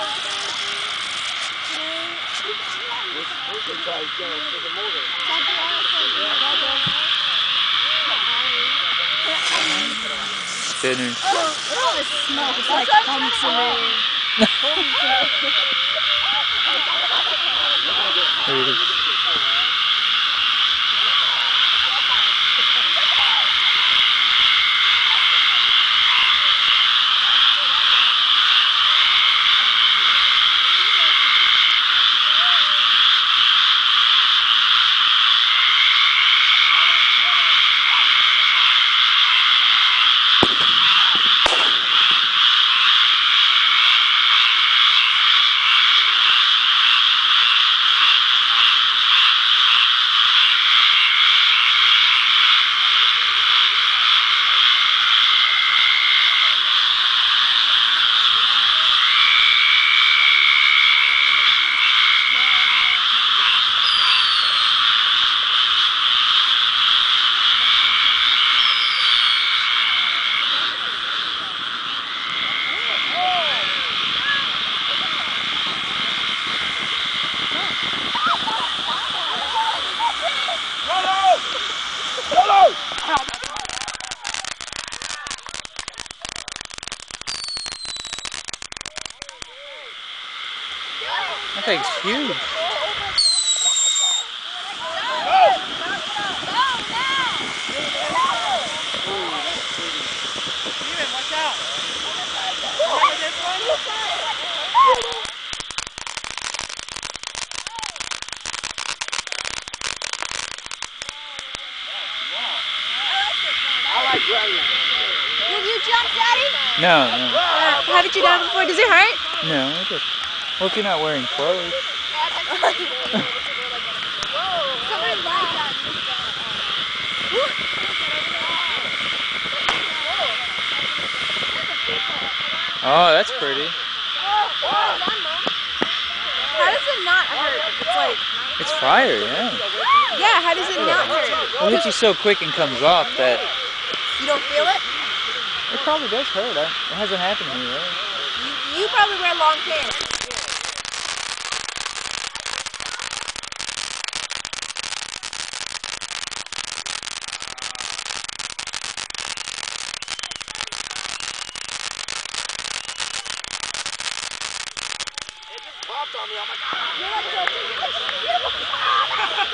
Spinner. Oh, it smells like home to me. That thing's huge. Steven, watch out! I like running. Did you jump, Daddy? No, no. Haven't you done it before? Does it hurt? No, it just, well, if you're not wearing clothes. Somebody laughed. Oh, that's pretty. How does it not hurt? It's like... It's fire, yeah. Yeah, how does it not hurt? Well, it hits you so quick and comes off that You don't feel it? it probably does hurt. It hasn't happened to me, right? You probably wear long pants. It just popped on me. I'm like, ah!